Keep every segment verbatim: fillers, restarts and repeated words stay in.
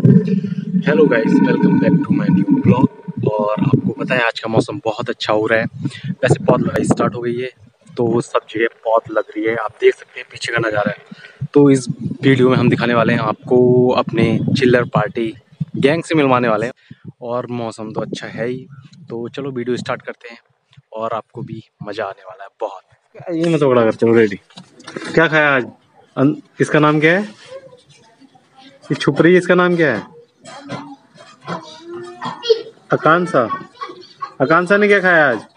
Hello guys, welcome back to my new blog. और आपको पता है आज का मौसम बहुत अच्छा हो रहा है। वैसे पौध लगाई स्टार्ट हो गई है तो सब जगह पौध लग रही है। आप देख सकते हैं पीछे का नज़ारा है। तो इस वीडियो में हम दिखाने वाले हैं आपको अपने चिल्लर पार्टी गैंग से मिलवाने वाले हैं। और मौसम तो अच्छा है ही, तो चलो वीडियो स्टार्ट करते हैं और आपको भी मज़ा आने वाला है बहुत। ये मत पकड़ा कर, चलो रेडी। क्या खाया आज? अन, इसका नाम क्या है? ये छुप रही है, इसका नाम क्या है? आकांक्षा। आकांक्षा ने क्या खाया आज?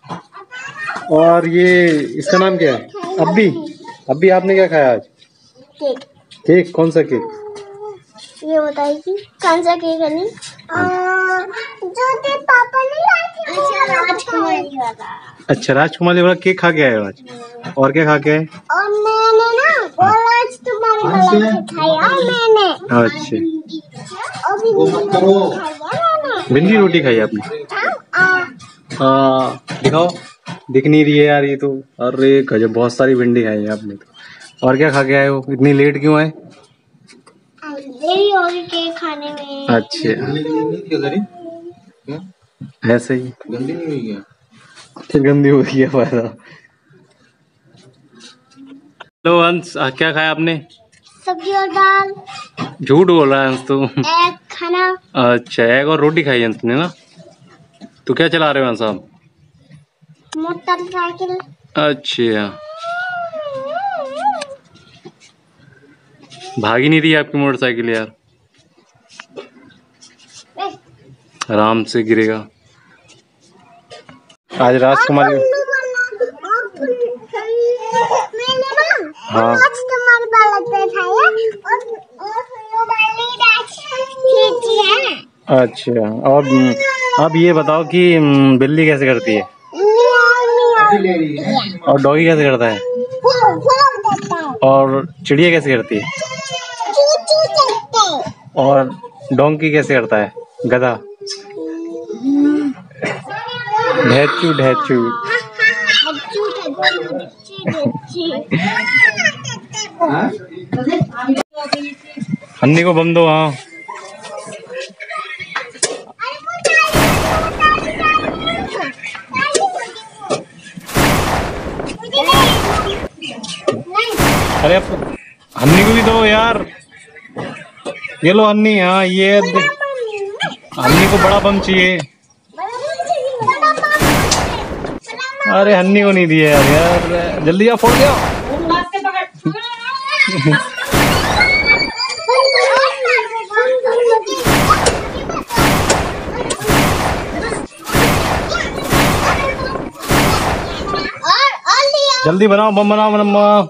और ये इसका नाम क्या है? अब्बी। अब्बी आपने क्या खाया आज? केक। केक? कौन सा केक? ये बताइए कौन सा केक है? नहीं जो तेरे पापा ने लाए थे। अच्छा, राजकुमारी वाला। अच्छा, राजकुमारी वाला केक खा के आए आज? और क्या खा के आए? और मैंने ना वो आज तुम्हारे गला से खाया मैंने। अच्छा, और भिंडी भिंडी रोटी खाई आपने? हाँ, दिखाओ। दिख नहीं रही है यार ये तो। अरे गजब, बहुत सारी भिंडी खाई है आपने तो। और क्या खा के आए हो? इतनी लेट क्यों आए? देरी हो गई केक खाने में। अच्छा, ऐसे ही गंदी नहीं हुई क्या? फिर गंदी हो गई है फायदा। हेलो अंश, क्या खाया आपने? सब्जी और दाल। झूठ बोल रहा है अंश तो। एग खाना। अच्छा, एग और रोटी खाई अंश ने ना। तो क्या चला रहे हो अंश आप? मोटरसाइकिल। अच्छा, भाग ही नहीं रही आपकी मोटरसाइकिल यार। आराम से गिरेगा। आज राजकुमारी। हाँ, अच्छा। और अब ये बताओ कि बिल्ली कैसे करती है और डॉगी कैसे करता है और चिड़िया कैसे करती है और डोंकी कैसे करता है? गधा। ढैचू ढैचू। अन्नी को बम दो। हाँ, अरे अब हन्नी को भी दो यार। ये लो हन्नी। हाँ, ये हन्नी को बड़ा बम चाहिए। अरे हन्नी को नहीं दिया यार। यार जल्दी आ, फोड़ दिया। जल्दी बनाओ, बम बनाओ बनाओ।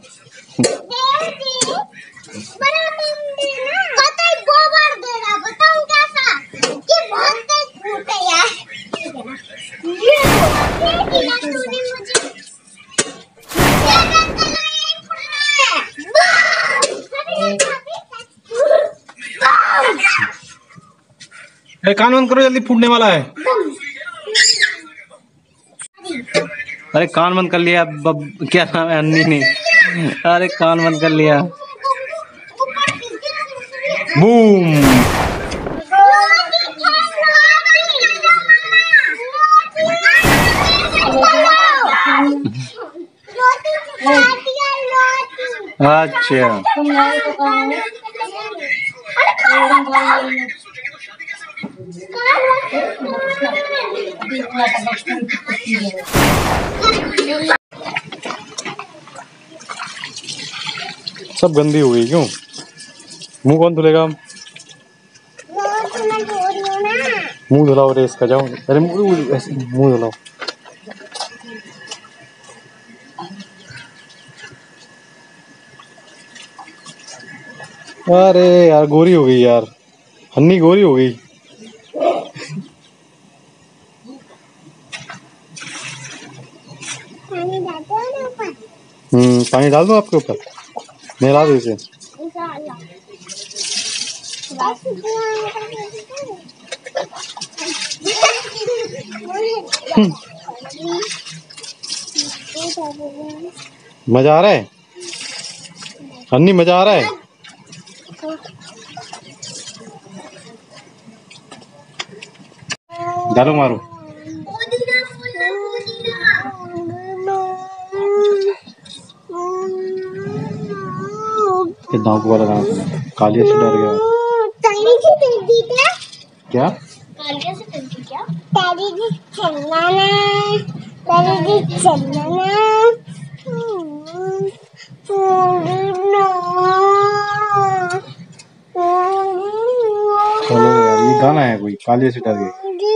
अरे कान बंद करो, जल्दी फूटने वाला है। अरे कान बंद कर लिया। बब, क्या नाम है? अन्नी ने। अरे कान बंद कर लिया। बूम। अच्छा, सब गंदी हो गई क्यों? मुंह कौन धुलेगा? मुंह धुलाओ रे इसका, जाओ। अरे मुंह धुलाओ। अरे यार गोरी हो गई यार, हन्नी गोरी हो गई। हम्म पानी डाल दो आपके ऊपर, नहला दो इसे। मजा आ रहा है हन्नी, मजा आ रहा है। डालो मारो। दांत वाला दांत कालिया से डर गया। क्या कालिया से डर गई क्या? तारी जी चलना ना, तारी जी चलना ना। चलो यार, ये गाना है कोई, कालिया से डर गए।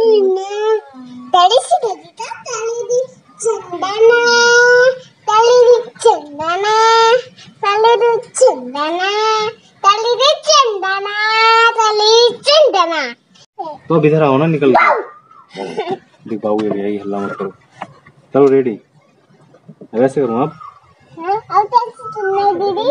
तारी से डर गई क्या? तारी जी चलना ना, तारी जी चलना ना, तारी जी चलना ना, तारी जी चलना ना, तारी जी चलना ना। तो अब इधर आओ ना, निकल के देख बाबू यही हल्ला मत करो। चलो रेडी, वैसे करूँ अब। अब कैसे सुनना है दीदी?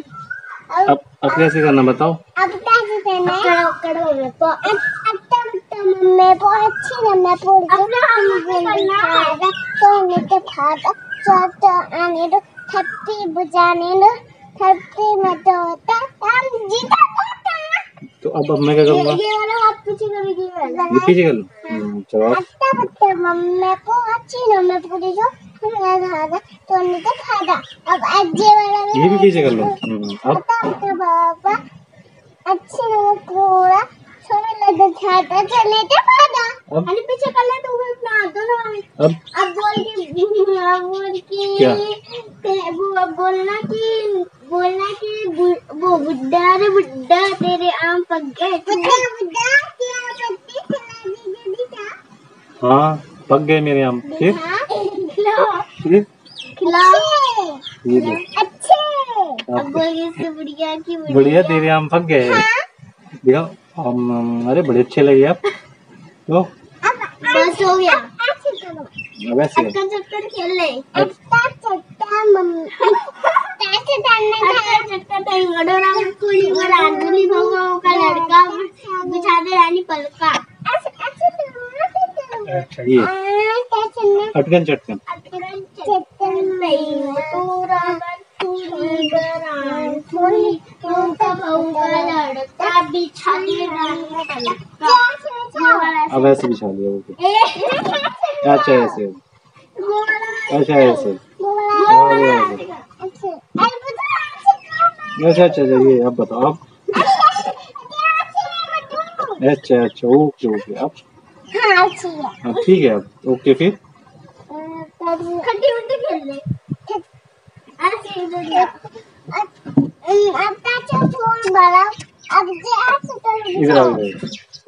अब अब कैसे करना बताओ। अब कैसे करना है? करो करो मैं को अब अब तो मैं को अच्छी ना मैं पूरी अपना हम करना है तो मैं तो खाता तो आने दो थप्पी बुझाने दो थप्पी में तो होता हम जीता होता। तो अब अब मैं क्या करूँगा? ये वाला हाथ पीछे करेगी वाला ये पीछे कर लो। चलो अब अब मम्मी को अच्छी ना मैं पूरी जो तो नहीं तो खाता। अब अज्जे वाला ये भी पीछे कर लो। अब बाबा अच्छे ना पूरा छोटे लड्डू खाता चले तो खाता। अरे पीछे कर ले तो ना दो ना। अब अब बोल के बोल के क्या? वो बोलना कि बोलना कि वो बुड्ढा रे बुड्ढा तेरे आम पक गए। बुड्ढा बुड्ढा क्या पत्ती खिला दीजिए क्या? हाँ पक गए मेरे आम। फिर खिलाओ फिर खिलाओ ये दो अच्छे। अब बोलिए इससे बढ़िया की बढ़िया तेरे आम पक गए। दिखाओ आम, अरे बड़े अच्छे लगे आप। तो बस हो गया। वैसे चक्कर चक्कर खेल ले। अच्छा चक्कर मम्मी कैसे डालने का? चक्कर टंगड़ोरा में कुली और आंधुली भगवान का लड़का बिछा दे रानी पलका। ऐसे ऐसे अच्छा ये अटकन चटकन चक्कर नहीं पूरा कुली बरान कुली का भगवान का लड़का बिछा दे रानी पलका। अब ऐसे बिछा लिया। ओके अच्छा ऐसे अच्छा ऐसे अच्छा अच्छा ये अब बताओ अब अच्छा अच्छा ओके ओके अब हाँ ठीक है अब ओके फिर खट्टी मिट्टी खेल ले। अब कैसे फोन बड़ा अब जे ऐसे कर इधर आओ इधर।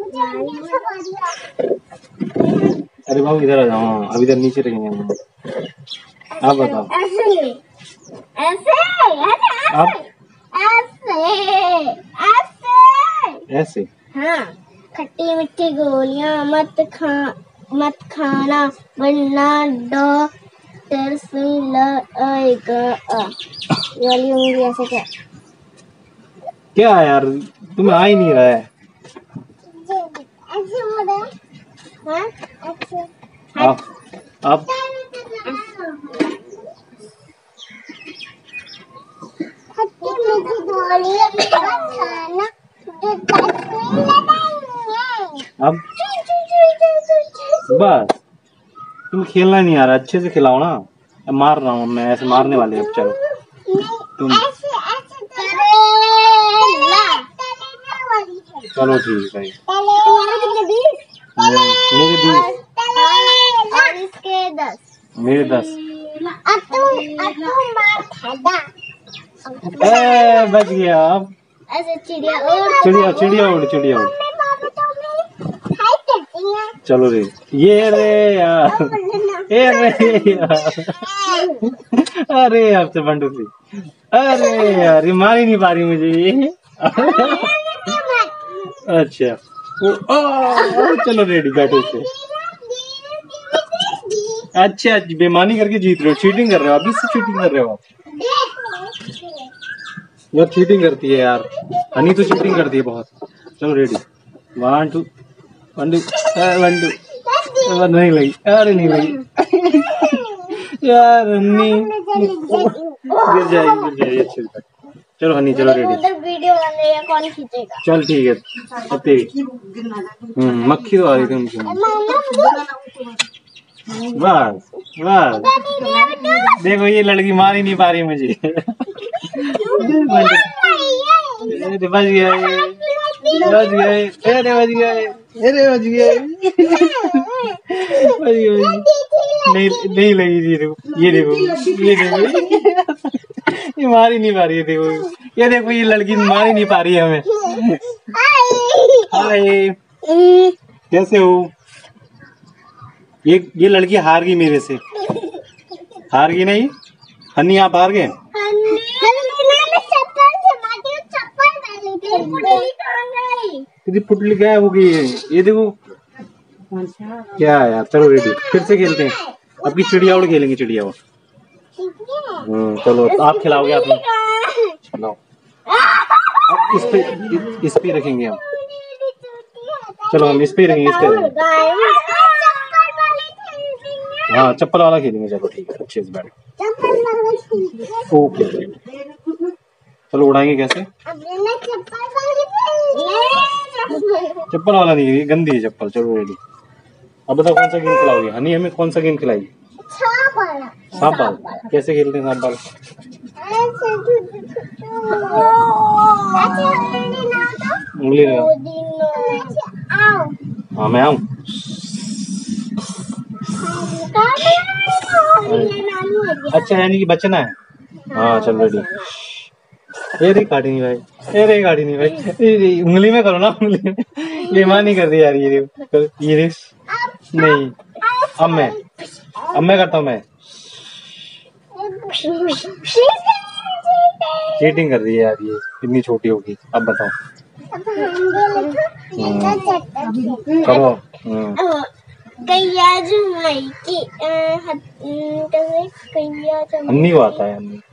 अरे बाबू इधर आ जाओ। अब इधर नीचे रहेंगे हम। आप बताओ ऐसे ऐसे आप ऐसे ऐसे ऐसे हाँ खट्टी मिट्टी गोलियां मत खा मत खाना वरना डॉक्टर से लड़ाएगा। ये वाली उंगली ऐसे क्या क्या यार तुम्हें आ ही नहीं रहा है। ऐसे बोला हाँ ऐसे आप आप खट्टी मिट्टी गोलियां मत खाना जो डॉक्टर लगाएंगे। अब बस तुम खेलना नहीं आ रहा। अच्छे से खिलाओ ना। अब मार रहा हूँ मैं ऐसे मारने वाले। अब चलो तुम ऐसे ऐसे करेला चलो ठीक है। तुम्हारे कितने बीस? मेरे बीस और इसके दस। मेरे दस। अब तुम अब तुम मार खादा। ए बच गया। अब ऐसे चिड़िया उड़ चिड़िया चिड़िया उड़ चिड़िया उड़। मम्मी पापा तो मेरी हाय करती हैं। चलो रे ये रे यार ये रे यार अरे आपसे बंडू थी। अरे यार ये मार ही नहीं पा रही मुझे ये। अच्छा ओ, ओ, चलो रेडी बैठो इसे। अच्छा बेमानी करके जीत रहे हो। चीटिंग कर रहे हो। अभी से चीटिंग कर रहे हो आप यार। चीटिंग करती है यार। हनी तो चीटिंग करती है बहुत। चलो ready one two one two one two नहीं लगी। अरे नहीं लगी यार हनी गिर जाएगी गिर जाएगी। अच्छी चलो हनी चलो रेडी। उधर वीडियो बन रही है, कौन खींचेगा? चल ठीक है। हम्म मक्खी तो आ रही थी उनकी। बस बस देखो ये लड़की मार ही नहीं पा रही मुझे। बच गया बच गए, अरे बच गए, अरे बच गए, बच गए। नहीं नहीं लगी थी। देखो ये देखो ये देखो ये मार ही नहीं पा रही है। देखो ये देखो ये लड़की मार ही नहीं पा रही है हमें। हाय कैसे हो? ये ये लड़की हार गई मेरे से। हार गई नहीं हनी, आप हार गए। तेरी पुटली क्या हो गई है? ये देखो क्या है यार। चलो रेडी फिर से खेलते हैं। अब की चिड़िया उड़ खेलेंगे, चिड़िया उड़। हम्म चलो आप खिलाओगे आप। चलो अब इस पे इस पे रखेंगे हम। चलो हम इस पे रखेंगे, इस पे रखेंगे। हाँ चप्पल वाला खेलेंगे। चलो ठीक है, अच्छे से बैठ। ओके चलो उड़ाएंगे कैसे? चप्पल वाला नहीं है, गंदी है चप्पल। चलो रेडी। अब बताओ कौन सा गेम खिलाओगे हनी? हमें कौन सा गेम खिलाएगी? सांप बाल। कैसे खेलते हैं सांप बाल? उंगली लगाओ। हाँ मैं आऊँ। अच्छा यानी कि बचना है। हाँ चल रेडी। अरे काटी नहीं भाई, अरे काटी नहीं भाई। उंगली में करो ना, उंगली में। ये मां नहीं कर रही यार। ये ये नहीं। अब मैं अब मैं करता हूँ। मैं चीटिंग कर रही है यार ये, इतनी छोटी होगी। अब बताओ करो। अन्नी को आता है अन्नी।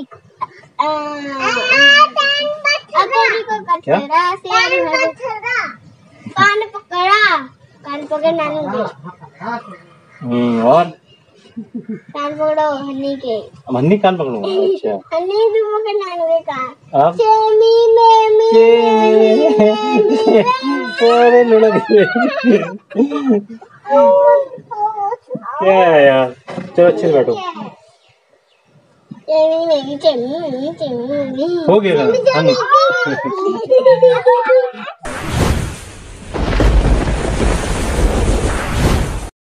क्या? कान पकड़ा, कान पकड़ नानी के। हम्म और कान पकड़ो हनी के। अब हनी कान पकड़ूंगा। अच्छा हनी तुम पकड़ नानी के कान। अब चेमी मेमी अरे लुढ़क गई। क्या है यार? चलो अच्छे से बैठो। चेमी मेमी चेमी मेमी चेमी मेमी हो गया।